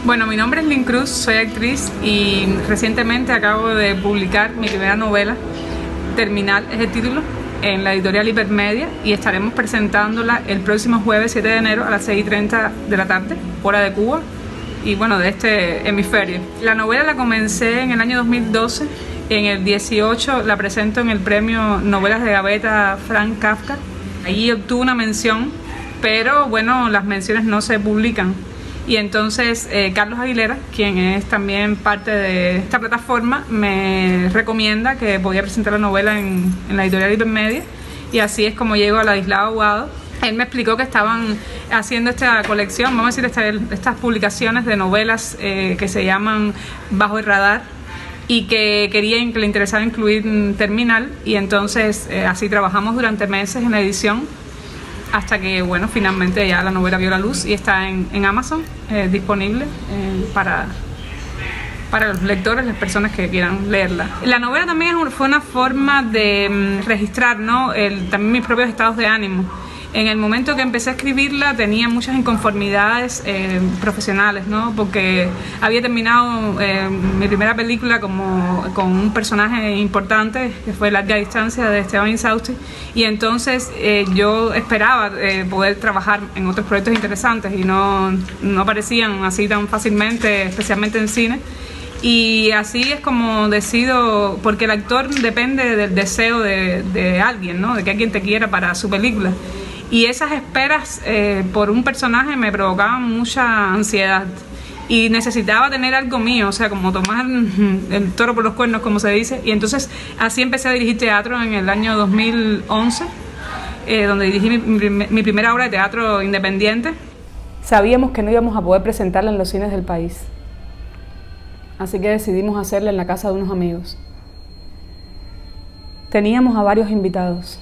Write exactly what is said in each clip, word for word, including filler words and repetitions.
Bueno, mi nombre es Lynn Cruz, soy actriz y recientemente acabo de publicar mi primera novela, Terminal es el título, en la editorial Hipermedia, y estaremos presentándola el próximo jueves siete de enero a las seis y treinta de la tarde, hora de Cuba, y bueno, de este hemisferio. La novela la comencé en el año dos mil doce, en el dieciocho la presento en el premio Novelas de Gaveta Franz Kafka. Allí obtuve una mención, pero bueno, las menciones no se publican. Y entonces eh, Carlos Aguilera, quien es también parte de esta plataforma, me recomienda que podía presentar la novela en, en la editorial Hipermedia, y así es como llego a Ladislao Aguado. Él me explicó que estaban haciendo esta colección, vamos a decir, esta, estas publicaciones de novelas eh, que se llaman Bajo el Radar, y que quería, que le interesaba incluir Terminal, y entonces eh, así trabajamos durante meses en la edición, hasta que, bueno, finalmente ya la novela vio la luz y está en, en Amazon, eh, disponible eh, para, para los lectores, las personas que quieran leerla. La novela también fue una forma de um, registrar, ¿no? El, también mis propios estados de ánimo. En el momento que empecé a escribirla tenía muchas inconformidades eh, profesionales, ¿no? Porque había terminado eh, mi primera película como, con un personaje importante, que fue Larga Distancia, de Esteban Insausti, y entonces eh, yo esperaba eh, poder trabajar en otros proyectos interesantes y no, no aparecían así tan fácilmente, especialmente en cine. Y así es como decido, porque el actor depende del deseo de, de alguien, ¿no? De que alguien te quiera para su película. Y esas esperas eh, por un personaje me provocaban mucha ansiedad y necesitaba tener algo mío, o sea, como tomar el toro por los cuernos, como se dice. Y entonces así empecé a dirigir teatro en el año dos mil once, eh, donde dirigí mi, mi, mi primera obra de teatro independiente. Sabíamos que no íbamos a poder presentarla en los cines del país, así que decidimos hacerla en la casa de unos amigos. Teníamos a varios invitados,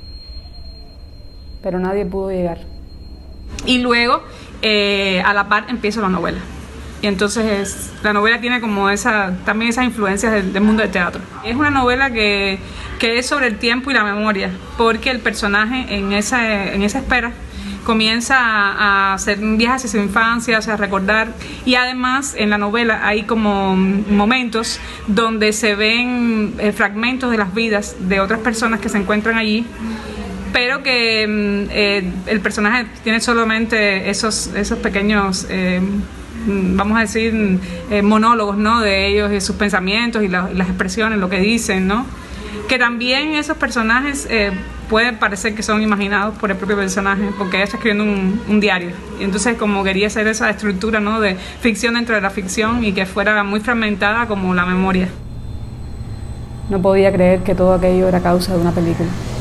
pero nadie pudo llegar. Y luego, eh, a la par, empiezo la novela. Y entonces la novela tiene como esa, también esas influencias del, del mundo del teatro. Es una novela que, que es sobre el tiempo y la memoria, porque el personaje en esa, en esa espera comienza a, a hacer un viaje hacia su infancia, o sea, a recordar. Y además en la novela hay como momentos donde se ven eh, fragmentos de las vidas de otras personas que se encuentran allí, pero que eh, el personaje tiene solamente esos, esos pequeños, eh, vamos a decir, eh, monólogos, ¿no? De ellos y sus pensamientos y, la, y las expresiones, lo que dicen, ¿no? Que también esos personajes eh, pueden parecer que son imaginados por el propio personaje, porque ella está escribiendo un, un diario. Y entonces, como quería hacer esa estructura, ¿no? De ficción dentro de la ficción, y que fuera muy fragmentada como la memoria. No podía creer que todo aquello era causa de una película.